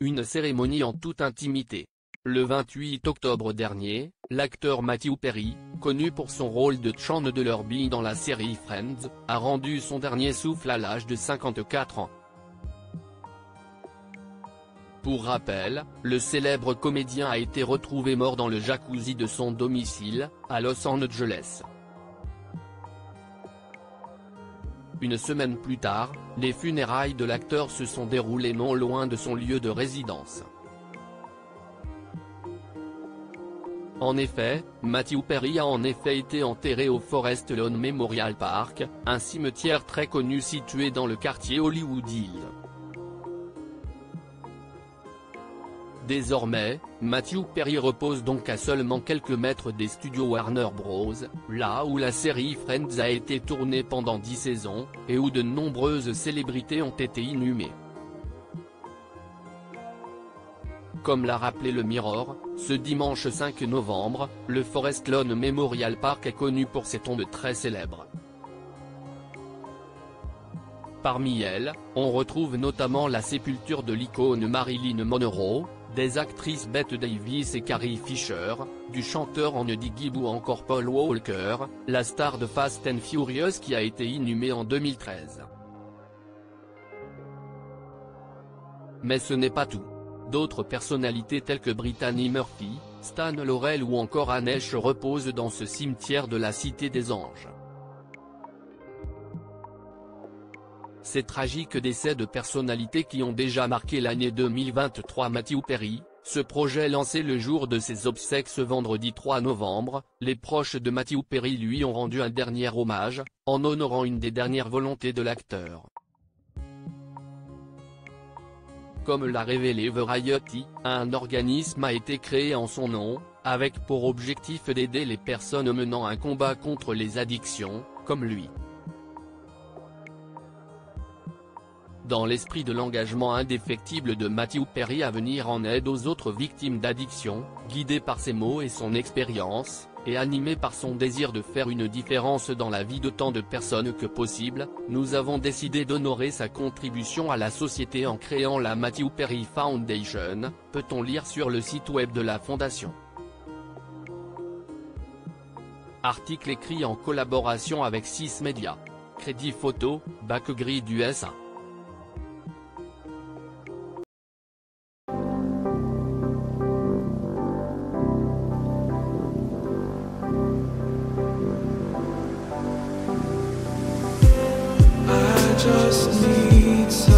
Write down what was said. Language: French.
une cérémonie en toute intimité. Le 28 octobre dernier, l'acteur Matthew Perry, connu pour son rôle de Chandler Bing dans la série Friends, a rendu son dernier souffle à l'âge de 54 ans. Pour rappel, le célèbre comédien a été retrouvé mort dans le jacuzzi de son domicile, à Los Angeles. Une semaine plus tard, les funérailles de l'acteur se sont déroulées non loin de son lieu de résidence. En effet, Matthew Perry a en effet été enterré au Forest Lawn Memorial Park, un cimetière très connu situé dans le quartier Hollywood Hills. Désormais, Matthew Perry repose donc à seulement quelques mètres des studios Warner Bros., là où la série Friends a été tournée pendant 10 saisons, et où de nombreuses célébrités ont été inhumées. Comme l'a rappelé le Mirror, ce dimanche 5 novembre, le Forest Lawn Memorial Park est connu pour ses tombes très célèbres. Parmi elles, on retrouve notamment la sépulture de l'icône Marilyn Monroe, des actrices Bette Davis et Carrie Fisher, du chanteur Eddie Gibb ou encore Paul Walker, la star de Fast and Furious qui a été inhumée en 2013. Mais ce n'est pas tout. D'autres personnalités telles que Brittany Murphy, Stan Laurel ou encore Anne Heche reposent dans ce cimetière de la Cité des Anges. Ces tragiques décès de personnalités qui ont déjà marqué l'année 2023. Matthew Perry, ce projet lancé le jour de ses obsèques ce vendredi 3 novembre, les proches de Matthew Perry lui ont rendu un dernier hommage, en honorant une des dernières volontés de l'acteur. Comme l'a révélé Variety, un organisme a été créé en son nom, avec pour objectif d'aider les personnes menant un combat contre les addictions, comme lui. Dans l'esprit de l'engagement indéfectible de Matthew Perry à venir en aide aux autres victimes d'addiction, guidé par ses mots et son expérience, et animé par son désir de faire une différence dans la vie de tant de personnes que possible, nous avons décidé d'honorer sa contribution à la société en créant la Matthew Perry Foundation, peut-on lire sur le site web de la fondation. Article écrit en collaboration avec 6 médias. Crédit photo, Backgrid USA. Just need some